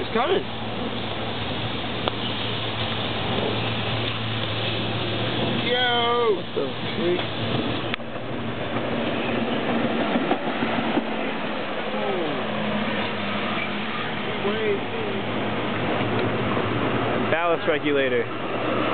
It's coming. Yo! What the freak? Ballast regulator.